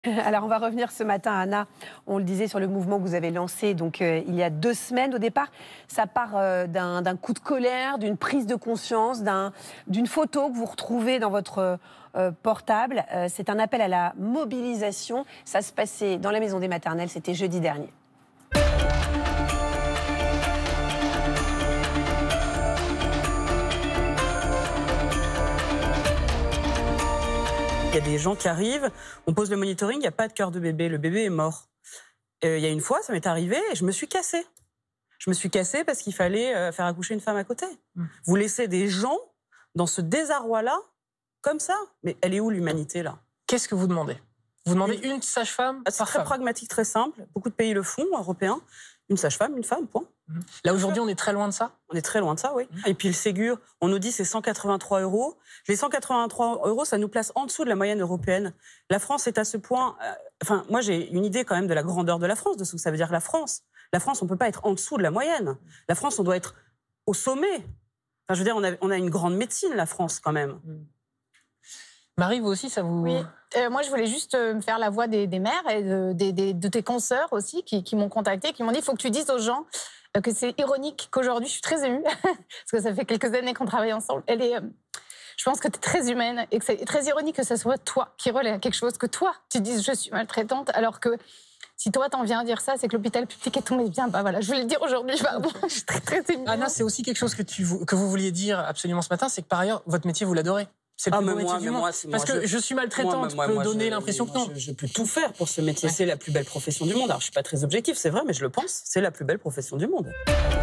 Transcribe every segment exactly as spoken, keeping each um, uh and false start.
Alors, on va revenir ce matin, Anna. On le disait sur le mouvement que vous avez lancé donc, euh, il y a deux semaines. Au départ, ça part euh, d'un, d'un coup de colère, d'une prise de conscience, d'un, d'une photo que vous retrouvez dans votre euh, portable. Euh, c'est un appel à la mobilisation. Ça se passait dans la maison des maternelles. C'était jeudi dernier. Il y a des gens qui arrivent, on pose le monitoring, il n'y a pas de cœur de bébé, le bébé est mort. Euh, il y a une fois, ça m'est arrivé et je me suis cassée. Je me suis cassée parce qu'il fallait euh, faire accoucher une femme à côté. Mmh. Vous laissez des gens dans ce désarroi-là, comme ça. Mais elle est où l'humanité, là? Qu'est-ce que vous demandez? Vous demandez une, une sage-femme C'est très femme. Pragmatique, très simple. Beaucoup de pays le font, européens. Une sage-femme, une femme, point. Mmh. Là, aujourd'hui, on est très loin de ça? On est très loin de ça, oui. Mmh. Et puis le Ségur, on nous dit c'est cent quatre-vingt-trois euros. Les cent quatre-vingt-trois euros, ça nous place en dessous de la moyenne européenne. La France est à ce point... Euh, enfin, moi, j'ai une idée quand même de la grandeur de la France, de ce que ça veut dire la France. La France, on ne peut pas être en dessous de la moyenne. La France, on doit être au sommet. Enfin, je veux dire, on a, on a une grande médecine, la France, quand même. Mmh. Marie, vous aussi, ça vous... Oui, euh, moi je voulais juste euh, faire la voix des, des mères et de, des, des, de tes consoeurs aussi qui, qui m'ont contactée, qui m'ont dit il faut que tu dises aux gens euh, que c'est ironique qu'aujourd'hui, je suis très émue, parce que ça fait quelques années qu'on travaille ensemble. Elle est, euh, je pense que tu es très humaine et que c'est très ironique que ce soit toi qui relève quelque chose, que toi tu dises je suis maltraitante, alors que si toi t'en viens à dire ça, c'est que l'hôpital public est tombé bien. Bah voilà, je voulais le dire aujourd'hui, pardon, je suis très très émue. Anna, c'est aussi quelque chose que, tu, que vous vouliez dire absolument ce matin, c'est que par ailleurs, votre métier, vous l'adorez. C'est le ah, plus beau mais métier moi, du mais monde. moi, Parce moi, que je, je suis maltraitante, moi, peut moi, donner je, l'impression que non. Je, je peux tout faire pour ce métier. Ouais. C'est la plus belle profession du monde. Alors, je ne suis pas très objectif, c'est vrai, mais je le pense. C'est la plus belle profession du monde.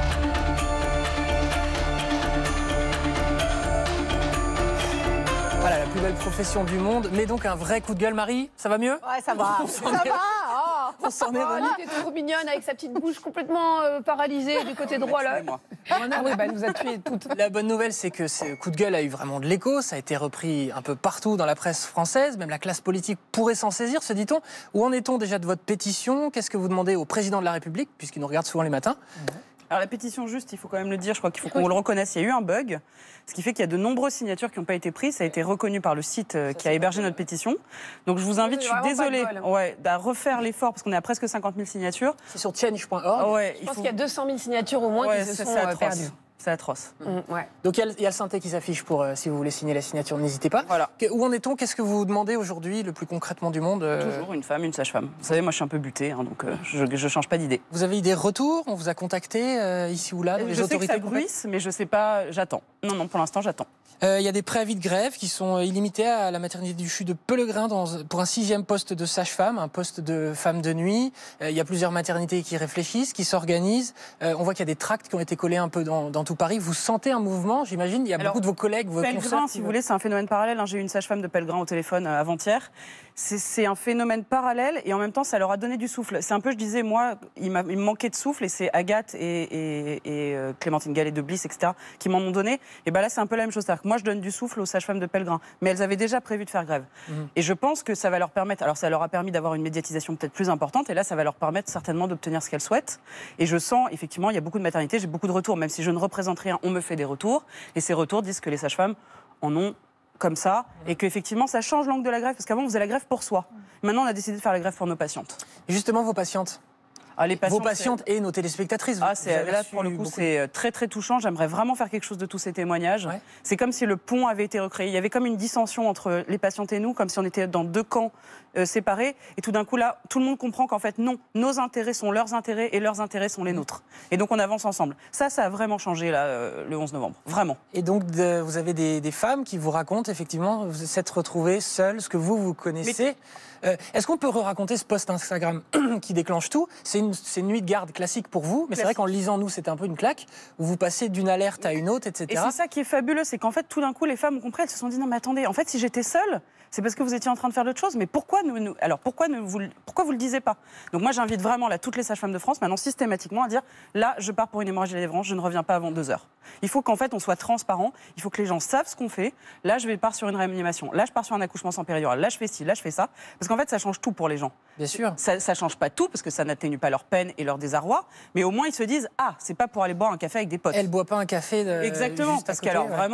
Voilà, la plus belle profession du monde. Mais donc, un vrai coup de gueule, Marie, ça va mieux? Ouais, ça va. Ça va. Oh. On s'en est remis. Elle était trop mignonne avec sa petite bouche complètement euh, paralysée du côté droit là. Ah oui, bah, elle nous a tués toutes. La bonne nouvelle, c'est que ce coup de gueule a eu vraiment de l'écho. Ça a été repris un peu partout dans la presse française. Même la classe politique pourrait s'en saisir, se dit-on. Où en est-on déjà de votre pétition? Qu'est-ce que vous demandez au président de la République, puisqu'il nous regarde souvent les matins? Alors la pétition, juste, il faut quand même le dire, je crois qu'il faut qu'on le reconnaisse, il y a eu un bug, ce qui fait qu'il y a de nombreuses signatures qui n'ont pas été prises, ça a été reconnu par le site euh, qui a hébergé notre pétition. Donc je vous invite, je suis désolée, ouais, à refaire l'effort, parce qu'on est à presque cinquante mille signatures. C'est sur change point org. Ouais, je pense faut... qu'il y a deux cent mille signatures au moins ouais, qui se sont euh, perdues. C'est atroce. Mmh, ouais. Donc il y, y a le synthé qui s'affiche pour euh, si vous voulez signer la signature, n'hésitez pas. Voilà. Que, où en est-on? Qu'est-ce que vous demandez aujourd'hui le plus concrètement du monde? euh... Toujours une femme, une sage-femme. Vous savez, moi je suis un peu butée, hein, donc euh, je ne change pas d'idée. Vous avez eu des retours? On vous a contacté euh, ici ou là dans les je autorités? Je sais que ça bruisse, mais je ne sais pas, j'attends. Non, non, pour l'instant j'attends. Il euh, y a des préavis de grève qui sont illimités à la maternité du C H U de Pellegrin dans, pour un sixième poste de sage-femme, un poste de femme de nuit. Il euh, y a plusieurs maternités qui réfléchissent, qui s'organisent. Euh, on voit qu'il y a des tracts qui ont été collés un peu dans, dans tout Paris. Vous sentez un mouvement, j'imagine? Il y a Alors, beaucoup de vos collègues, vos Pellegrin, si vous voulez, c'est un phénomène parallèle. Hein. J'ai eu une sage-femme de Pellegrin au téléphone euh, avant-hier. C'est un phénomène parallèle et en même temps, ça leur a donné du souffle. C'est un peu, je disais, moi, il, il me manquait de souffle et c'est Agathe et, et, et euh, Clémentine Gallet de Bliss, et cetera, qui m'en ont donné. Et ben là, c'est un peu la même chose. C'est-à-dire que moi, je donne du souffle aux sages-femmes de Pellegrin. Mais elles avaient déjà prévu de faire grève. Mmh. Et je pense que ça va leur permettre... Alors, ça leur a permis d'avoir une médiatisation peut-être plus importante. Et là, ça va leur permettre certainement d'obtenir ce qu'elles souhaitent. Et je sens, effectivement, il y a beaucoup de maternités. J'ai beaucoup de retours. Même si je ne représente rien, on me fait des retours. Et ces retours disent que les sages-femmes en ont comme ça, et qu'effectivement, ça change l'angle de la grève, parce qu'avant, on faisait la grève pour soi. Maintenant, on a décidé de faire la grève pour nos patientes. Et justement, vos patientes Ah, les patientes, Vos patientes et nos téléspectatrices. Ah, c'est, là, pour le coup, c'est très, très touchant. J'aimerais vraiment faire quelque chose de tous ces témoignages. Ouais. C'est comme si le pont avait été recréé. Il y avait comme une dissension entre les patientes et nous, comme si on était dans deux camps euh, séparés. Et tout d'un coup, là, tout le monde comprend qu'en fait, non, nos intérêts sont leurs intérêts et leurs intérêts sont les nôtres. Et donc, on avance ensemble. Ça, ça a vraiment changé, là, euh, le onze novembre. Vraiment. Et donc, de, vous avez des, des femmes qui vous racontent, effectivement, vous s'être retrouvées seules, ce que vous, vous connaissez. Mais... Euh, Est-ce qu'on peut raconter ce post Instagram qui déclenche tout? C'est une, une nuit de garde classique pour vous, mais c'est vrai qu'en lisant, nous, c'était un peu une claque, où vous passez d'une alerte à une autre, et cetera. Et c'est ça qui est fabuleux, c'est qu'en fait, tout d'un coup, les femmes ont compris, elles se sont dit, non mais attendez, en fait, si j'étais seule, c'est parce que vous étiez en train de faire d'autres choses, mais pourquoi, nous, nous, alors, pourquoi, ne vous, pourquoi vous le disiez pas? Donc moi, j'invite vraiment là, toutes les sages-femmes de France, maintenant systématiquement, à dire, là, je pars pour une hémorragie de la branches, je ne reviens pas avant deux heures. Il faut qu'en fait, on soit transparent, il faut que les gens savent ce qu'on fait. Là, je vais pars sur une réanimation, là, je pars sur un accouchement sans péridurale, là, je fais ci, là, je fais ça, parce qu'en fait, ça change tout pour les gens. Bien sûr. Ça ne change pas tout, parce que ça n'atténue pas leur peine et leur désarroi, mais au moins, ils se disent, ah, c'est pas pour aller boire un café avec des potes. Elle ne boit pas un café de... Exactement, juste parce côté, qu'alors, ouais. vraiment...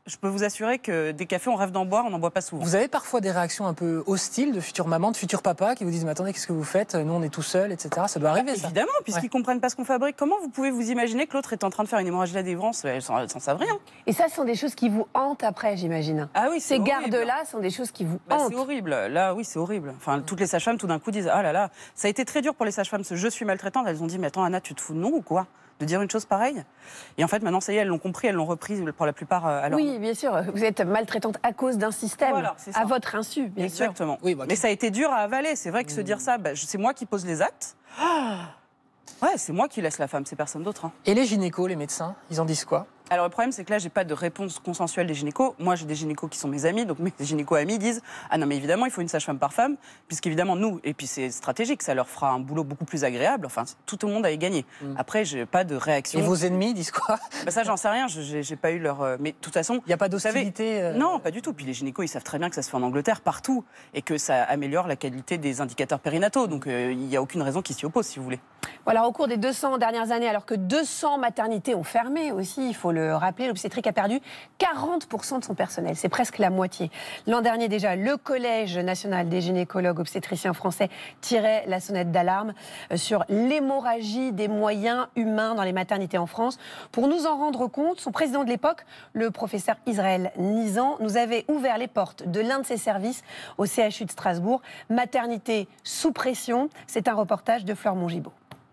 je peux vous assurer que des cafés, on rêve d'en boire, on n'en boit pas souvent. Vous avez parfois des réactions un peu hostiles de futures mamans, de futurs papas qui vous disent « Mais attendez, qu'est-ce que vous faites? Nous, on est tout seuls, et cetera » Ça doit arriver, bah, ça. Évidemment, puisqu'ils ne ouais. comprennent pas ce qu'on fabrique. Comment vous pouvez vous imaginer que l'autre est en train de faire une hémorragie de la délivrance? Ils n'en savent rien. Et ça, ce sont des choses qui vous hantent après, j'imagine. Ah oui, Ces gardes-là sont des choses qui vous bah, hantent. C'est horrible. Là, oui, c'est horrible. Enfin, toutes les sages-femmes, tout d'un coup, disent « Ah là là ». Ça a été très dur pour les sages-femmes, ce « je suis maltraitante ». Elles ont dit « Mais attends, Anna, tu te fous de nous ou quoi ?» de dire une chose pareille. Et en fait, maintenant, ça y est, elles l'ont compris, elles l'ont reprise pour la plupart à leur... Oui, bien sûr. Vous êtes maltraitante à cause d'un système, voilà, à votre insu, bien Exactement. sûr. Oui, bah, mais ça a été dur à avaler. C'est vrai que mmh. se dire ça, bah, c'est moi qui pose les actes. Ah ouais, c'est moi qui laisse la femme, c'est personne d'autre. Hein. Et les gynécos, les médecins, ils en disent quoi? Alors le problème, c'est que là, j'ai pas de réponse consensuelle des gynécos. Moi, j'ai des gynécos qui sont mes amis, donc mes gynécos amis disent « Ah non, mais évidemment, il faut une sage-femme par femme, puisqu'évidemment, nous, et puis c'est stratégique, ça leur fera un boulot beaucoup plus agréable. Enfin, tout le monde a y gagné. Mm. Après, j'ai pas de réaction. Et vos ennemis disent quoi? Bah, ça, j'en sais rien, j'ai pas eu leur... Mais de toute façon... Il n'y a pas d'hostilité euh... Non, pas du tout. Puis les gynécos, ils savent très bien que ça se fait en Angleterre, partout, et que ça améliore la qualité des indicateurs périnataux. Donc, euh, il n'y a aucune raison qui s'y oppose, si vous voulez. Voilà, au cours des deux cents dernières années, alors que deux cents maternités ont fermé aussi, il faut le rappeler, l'obstétrique a perdu quarante pour cent de son personnel. C'est presque la moitié. L'an dernier déjà, le Collège national des gynécologues obstétriciens français tirait la sonnette d'alarme sur l'hémorragie des moyens humains dans les maternités en France. Pour nous en rendre compte, son président de l'époque, le professeur Israël Nizan, nous avait ouvert les portes de l'un de ses services au C H U de Strasbourg. Maternité sous pression, c'est un reportage de Fleur Mongibaud.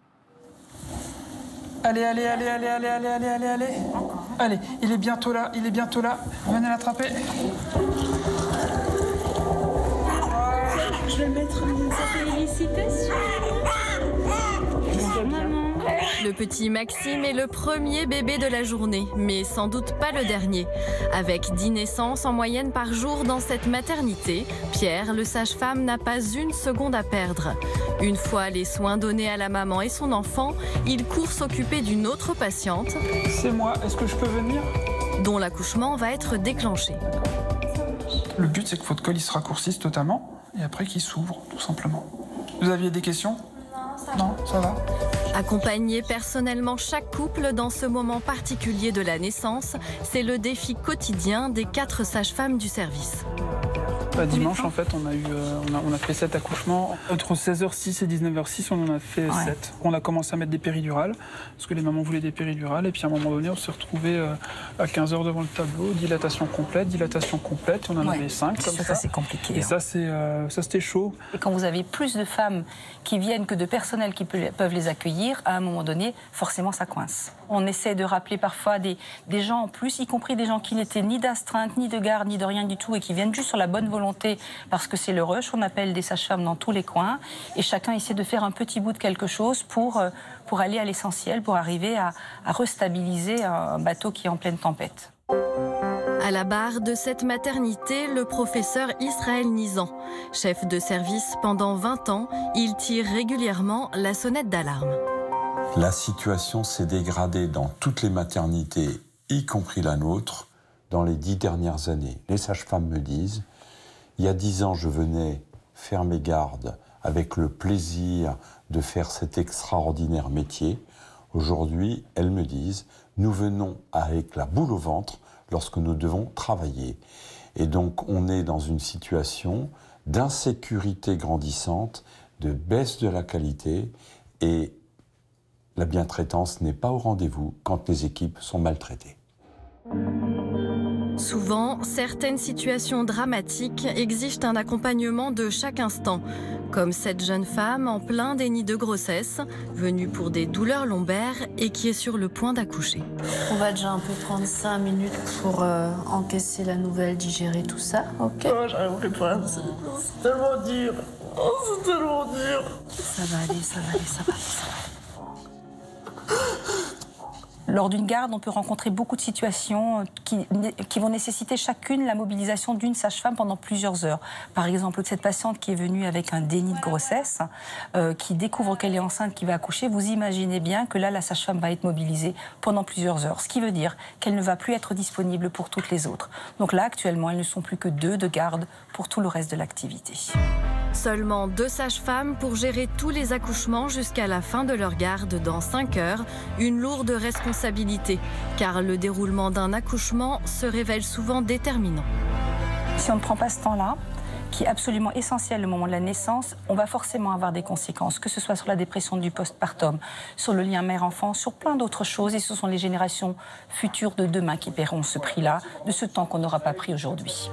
Allez, allez, allez, allez, allez, allez, allez, allez, allez. Allez, il est bientôt là, il est bientôt là. Venez l'attraper. Je vais mettre sa félicitation. Maman. Le petit Maxime est le premier bébé de la journée, mais sans doute pas le dernier. Avec dix naissances en moyenne par jour dans cette maternité, Pierre, le sage-femme, n'a pas une seconde à perdre. Une fois les soins donnés à la maman et son enfant, il court s'occuper d'une autre patiente. C'est moi, est-ce que je peux venir? Dont l'accouchement va être déclenché. Le but, c'est que votre col il se raccourcisse totalement et après qu'il s'ouvre, tout simplement. Vous aviez des questions? Non, ça va. Accompagner personnellement chaque couple dans ce moment particulier de la naissance, c'est le défi quotidien des quatre sages-femmes du service. Bah, dimanche, en fait, on a, eu, euh, on, a, on a fait sept accouchements. Entre seize heures six et dix-neuf heures six, on en a fait ouais. sept. On a commencé à mettre des péridurales, parce que les mamans voulaient des péridurales. Et puis à un moment donné, on s'est retrouvés euh, à quinze heures devant le tableau, dilatation complète, dilatation complète. On en ouais. avait cinq comme ça. Ça, c'est compliqué. Et hein. ça, c'est, euh, ça, c'était chaud. Et quand vous avez plus de femmes qui viennent que de personnel qui peut, peuvent les accueillir, à un moment donné, forcément, ça coince. On essaie de rappeler parfois des, des gens en plus, y compris des gens qui n'étaient ni d'astreinte, ni de garde, ni de rien du tout, et qui viennent juste sur la bonne volonté, parce que c'est le rush. On appelle des sages-femmes dans tous les coins, et chacun essaie de faire un petit bout de quelque chose pour, pour aller à l'essentiel, pour arriver à, à restabiliser un bateau qui est en pleine tempête. À la barre de cette maternité, le professeur Israël Nizan. Chef de service pendant vingt ans, il tire régulièrement la sonnette d'alarme. La situation s'est dégradée dans toutes les maternités, y compris la nôtre, dans les dix dernières années. Les sages-femmes me disent, il y a dix ans, je venais faire mes gardes avec le plaisir de faire cet extraordinaire métier. Aujourd'hui, elles me disent, nous venons avec la boule au ventre lorsque nous devons travailler. Et donc, on est dans une situation d'insécurité grandissante, de baisse de la qualité, et la bientraitance n'est pas au rendez-vous quand les équipes sont maltraitées. Souvent, certaines situations dramatiques exigent un accompagnement de chaque instant, comme cette jeune femme en plein déni de grossesse, venue pour des douleurs lombaires et qui est sur le point d'accoucher. On va déjà un peu prendre cinq minutes pour euh, encaisser la nouvelle, digérer tout ça, ok? Oh, j'arriverai pas, c'est tellement dur, oh, c'est tellement dur. Ça va aller, ça va aller, ça va aller, ça va aller. Lors d'une garde, on peut rencontrer beaucoup de situations qui, qui vont nécessiter chacune la mobilisation d'une sage-femme pendant plusieurs heures. Par exemple, cette patiente qui est venue avec un déni de grossesse, euh, qui découvre qu'elle est enceinte, qui va accoucher, vous imaginez bien que là, la sage-femme va être mobilisée pendant plusieurs heures. Ce qui veut dire qu'elle ne va plus être disponible pour toutes les autres. Donc là, actuellement, elles ne sont plus que deux de garde pour tout le reste de l'activité. Seulement deux sages-femmes pour gérer tous les accouchements jusqu'à la fin de leur garde dans cinq heures. Une lourde responsabilité, car le déroulement d'un accouchement se révèle souvent déterminant. Si on ne prend pas ce temps-là, qui est absolument essentiel au moment de la naissance, on va forcément avoir des conséquences, que ce soit sur la dépression du postpartum, sur le lien mère-enfant, sur plein d'autres choses. Et ce sont les générations futures de demain qui paieront ce prix-là, de ce temps qu'on n'aura pas pris aujourd'hui.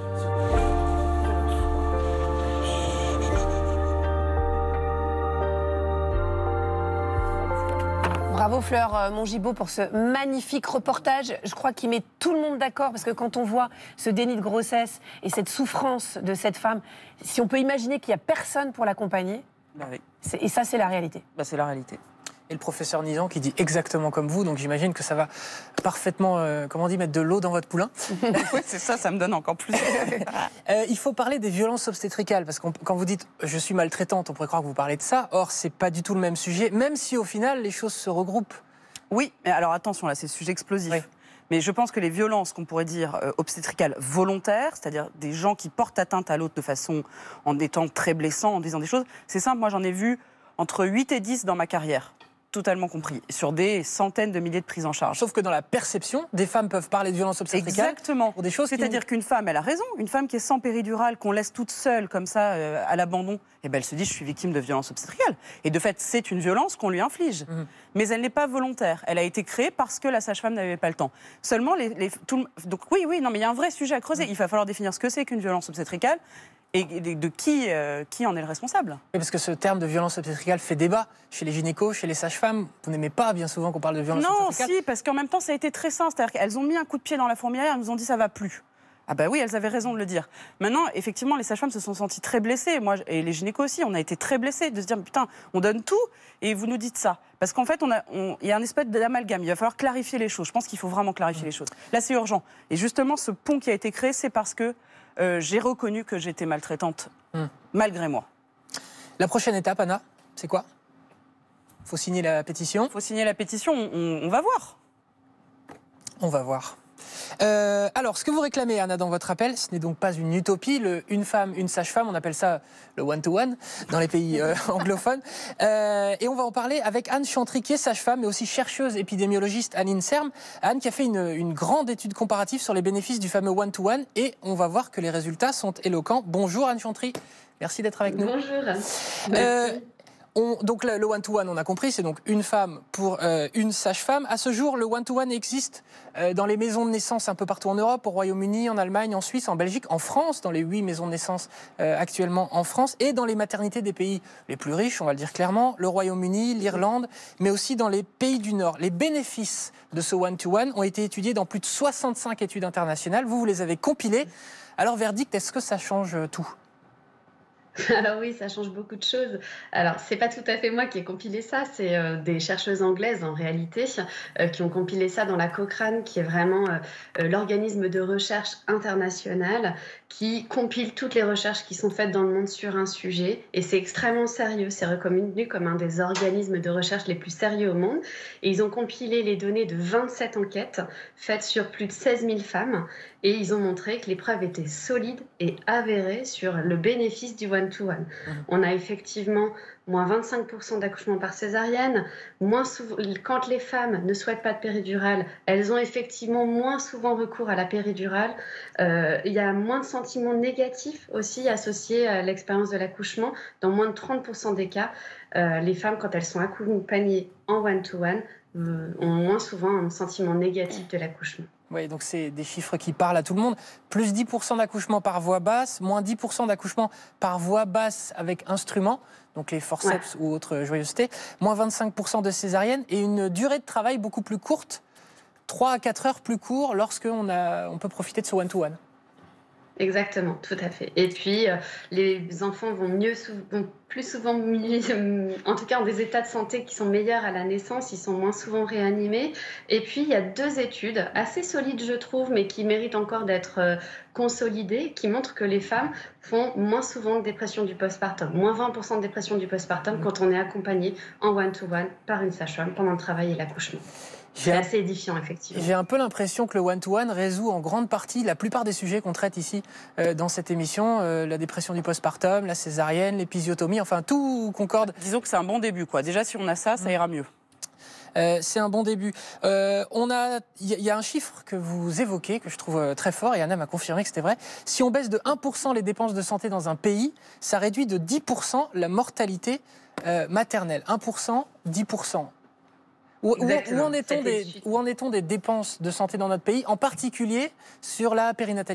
Bravo Fleur Mongibaud pour ce magnifique reportage. Je crois qu'il met tout le monde d'accord parce que quand on voit ce déni de grossesse et cette souffrance de cette femme, si on peut imaginer qu'il n'y a personne pour l'accompagner, bah oui. Et ça c'est la réalité. Bah, c'est la réalité. Et le professeur Nizan qui dit exactement comme vous, donc j'imagine que ça va parfaitement, euh, comment on dit, mettre de l'eau dans votre poulain. Oui, c'est ça, ça me donne encore plus. euh, il faut parler des violences obstétricales, parce que quand vous dites « je suis maltraitante », on pourrait croire que vous parlez de ça. Or, c'est pas du tout le même sujet, même si au final, les choses se regroupent. Oui, mais alors attention, là, c'est sujet explosif. Oui. Mais je pense que les violences qu'on pourrait dire euh, obstétricales volontaires, c'est-à-dire des gens qui portent atteinte à l'autre de façon, en étant très blessants, en disant des choses, c'est simple, moi j'en ai vu entre huit et dix dans ma carrière. Totalement compris, sur des centaines de milliers de prises en charge. Sauf que dans la perception, des femmes peuvent parler de violences obstétricales. Exactement. Pour des choses. C'est-à-dire qui... qu'une femme, elle a raison. Une femme qui est sans péridurale, qu'on laisse toute seule comme ça euh, à l'abandon, eh ben, elle se dit je suis victime de violences obstétricales. Et de fait, c'est une violence qu'on lui inflige. Mmh. Mais elle n'est pas volontaire. Elle a été créée parce que la sage-femme n'avait pas le temps. Seulement, les, les, tout, donc oui, oui, non, mais il y a un vrai sujet à creuser. Mmh. Il va falloir définir ce que c'est qu'une violence obstétricale. Et de qui, euh, qui en est le responsable? Oui, parce que ce terme de violence obstétricale fait débat chez les gynécos, chez les sages-femmes. Vous n'aimez pas bien souvent qu'on parle de violence non, obstétricale? Non, si, parce qu'en même temps, ça a été très simple. C'est-à-dire qu'elles ont mis un coup de pied dans la fourmilière, elles nous ont dit ça va plus. Ah bah oui, elles avaient raison de le dire. Maintenant, effectivement, les sages-femmes se sont senties très blessées. Moi, et les gynécos aussi, on a été très blessés de se dire, putain, on donne tout et vous nous dites ça. Parce qu'en fait, il on, y a un espèce d'amalgame. Il va falloir clarifier les choses. Je pense qu'il faut vraiment clarifier mmh. les choses. Là, c'est urgent. Et justement, ce pont qui a été créé, c'est parce que euh, j'ai reconnu que j'étais maltraitante, mmh. malgré moi. La prochaine étape, Anna, c'est quoi? Il faut signer la pétition. Il faut signer la pétition, on, on va voir. On va voir. Euh, alors, ce que vous réclamez, Anna, dans votre appel, ce n'est donc pas une utopie. Le une femme, une sage-femme, on appelle ça le one-to-one dans les pays euh, anglophones. Euh, et on va en parler avec Anne Chantry, qui est sage-femme, mais aussi chercheuse épidémiologiste à l'INSERM. Anne qui a fait une, une grande étude comparative sur les bénéfices du fameux one-to-one. Et on va voir que les résultats sont éloquents. Bonjour Anne Chantry, merci d'être avec nous. Bonjour. Euh, On, donc le one-to-one, on a compris, c'est donc une femme pour euh, une sage-femme. À ce jour, le one-to-one existe euh, dans les maisons de naissance un peu partout en Europe, au Royaume-Uni, en Allemagne, en Suisse, en Belgique, en France, dans les huit maisons de naissance euh, actuellement en France, et dans les maternités des pays les plus riches, on va le dire clairement, le Royaume-Uni, l'Irlande, mais aussi dans les pays du Nord. Les bénéfices de ce one-to-one ont été étudiés dans plus de soixante-cinq études internationales. Vous, vous les avez compilées. Alors, verdict, est-ce que ça change tout ? Alors oui, ça change beaucoup de choses. Alors, c'est pas tout à fait moi qui ai compilé ça, c'est euh, des chercheuses anglaises en réalité euh, qui ont compilé ça dans la Cochrane, qui est vraiment euh, l'organisme de recherche international qui compile toutes les recherches qui sont faites dans le monde sur un sujet. Et c'est extrêmement sérieux, c'est reconnu comme un des organismes de recherche les plus sérieux au monde. Et ils ont compilé les données de vingt-sept enquêtes faites sur plus de seize mille femmes. Et ils ont montré que les preuves étaient solides et avérées sur le bénéfice du one-to-one. Mmh. On a effectivement moins vingt-cinq pour cent d'accouchements par césarienne. Moins souvent, quand les femmes ne souhaitent pas de péridurale, elles ont effectivement moins souvent recours à la péridurale. Euh, il y a moins de sentiments négatifs aussi associés à l'expérience de l'accouchement. Dans moins de trente pour cent des cas, euh, les femmes, quand elles sont accompagnées en one-to-one, euh, ont moins souvent un sentiment négatif de l'accouchement. Oui, donc c'est des chiffres qui parlent à tout le monde. Plus dix pour cent d'accouchements par voie basse, moins dix pour cent d'accouchements par voie basse avec instruments, donc les forceps ouais. ou autres joyeusetés, moins vingt-cinq pour cent de césariennes et une durée de travail beaucoup plus courte, trois à quatre heures plus court lorsqu'on a, on peut profiter de ce one-to-one. Exactement, tout à fait. Et puis, euh, les enfants vont, mieux, vont plus souvent, euh, en tout cas, ont des états de santé qui sont meilleurs à la naissance, ils sont moins souvent réanimés. Et puis, il y a deux études assez solides, je trouve, mais qui méritent encore d'être euh, consolidées, qui montrent que les femmes font moins souvent de dépression du postpartum, moins vingt pour cent de dépression du postpartum quand on est accompagné en one-to-one par une sage-femme pendant le travail et l'accouchement. C'est assez édifiant, effectivement. J'ai un peu l'impression que le one-to-one résout en grande partie la plupart des sujets qu'on traite ici euh, dans cette émission. Euh, la dépression du postpartum, la césarienne, l'épisiotomie, enfin tout concorde. Disons que c'est un bon début, quoi. Déjà, si on a ça, ça ira mieux. Euh, c'est un bon début. Euh, on a, il y, y a un chiffre que vous évoquez que je trouve euh, très fort et Anna m'a confirmé que c'était vrai. Si on baisse de un pour cent les dépenses de santé dans un pays, ça réduit de dix pour cent la mortalité euh, maternelle. un pour cent, dix pour cent. Où, où, où, en est-on des, où en est-on des dépenses de santé dans notre pays, en particulier sur la périnatalité ?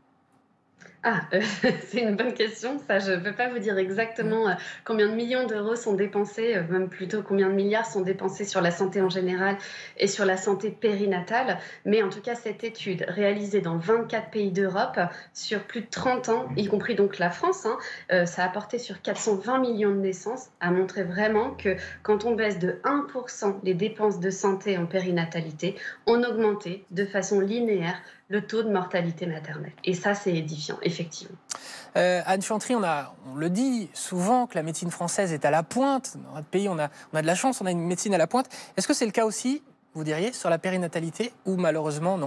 Ah, euh, c'est une bonne question. Ça, je ne peux pas vous dire exactement euh, combien de millions d'euros sont dépensés, euh, même plutôt combien de milliards sont dépensés sur la santé en général et sur la santé périnatale. Mais en tout cas, cette étude réalisée dans vingt-quatre pays d'Europe sur plus de trente ans, y compris donc la France, hein, euh, ça a porté sur quatre cent vingt millions de naissances, a montré vraiment que quand on baisse de un pour cent les dépenses de santé en périnatalité, on augmentait de façon linéaire le taux de mortalité maternelle. Et ça, c'est édifiant, effectivement. Euh, Anne Chantry, on, a, on le dit souvent que la médecine française est à la pointe. Dans notre pays, on a, on a de la chance, on a une médecine à la pointe. Est-ce que c'est le cas aussi, vous diriez, sur la périnatalité ou malheureusement non ?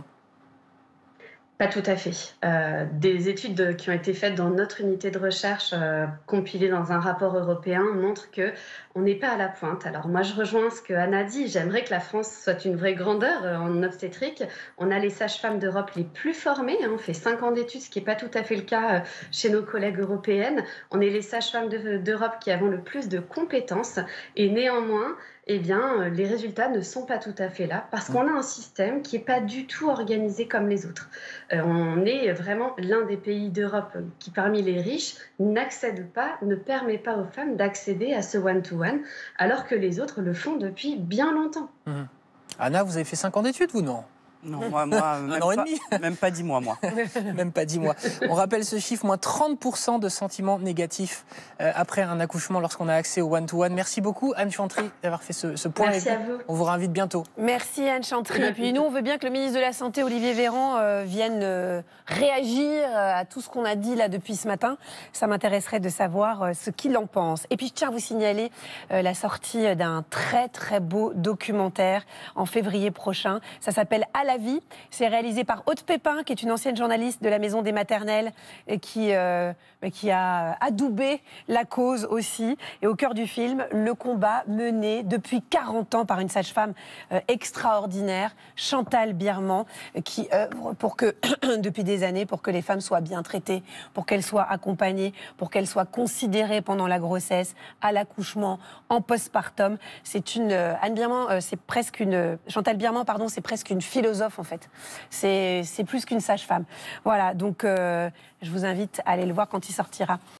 Pas tout à fait. Euh, des études de, qui ont été faites dans notre unité de recherche, euh, compilées dans un rapport européen, montrent que on n'est pas à la pointe. Alors moi, je rejoins ce que Anna dit. J'aimerais que la France soit une vraie grandeur euh, en obstétrique. On a les sages-femmes d'Europe les plus formées. Hein. On fait cinq ans d'études, ce qui n'est pas tout à fait le cas euh, chez nos collègues européennes. On est les sages-femmes de, d'Europe qui avons le plus de compétences. Et néanmoins, eh bien, les résultats ne sont pas tout à fait là parce qu'on a un système qui n'est pas du tout organisé comme les autres. Euh, on est vraiment l'un des pays d'Europe qui, parmi les riches, n'accède pas, ne permet pas aux femmes d'accéder à ce one-to-one, alors que les autres le font depuis bien longtemps. Mmh. Anna, vous avez fait cinq ans d'études, vous, non ? Non, moi, moi même, an et pas, demi. même pas dix mois, moi. Même pas dix mois. On rappelle ce chiffre, moins trente pour cent de sentiments négatifs euh, après un accouchement lorsqu'on a accès au one-to-one. Merci beaucoup, Anne Chantry, d'avoir fait ce, ce point. Merci à vous. On vous réinvite bientôt. Merci, Anne Chantry. Et puis nous, on veut bien que le ministre de la Santé, Olivier Véran, euh, vienne euh, réagir à tout ce qu'on a dit là depuis ce matin. Ça m'intéresserait de savoir euh, ce qu'il en pense. Et puis, je tiens à vous signaler euh, la sortie d'un très, très beau documentaire en février prochain. Ça s'appelle « À la vie ». C'est réalisé par Aude Pépin, qui est une ancienne journaliste de la Maison des Maternelles et qui, euh, qui a adoubé la cause aussi. Et au cœur du film, le combat mené depuis quarante ans par une sage-femme euh, extraordinaire, Chantal Birman, qui œuvre pour que, depuis des années, pour que les femmes soient bien traitées, pour qu'elles soient accompagnées, pour qu'elles soient considérées pendant la grossesse, à l'accouchement, en postpartum. C'est une euh, Anne Birman, euh, c'est presque une Chantal Birman, pardon, c'est presque une philosophe en fait. C'est, c'est plus qu'une sage-femme. Voilà, donc euh, je vous invite à aller le voir quand il sortira.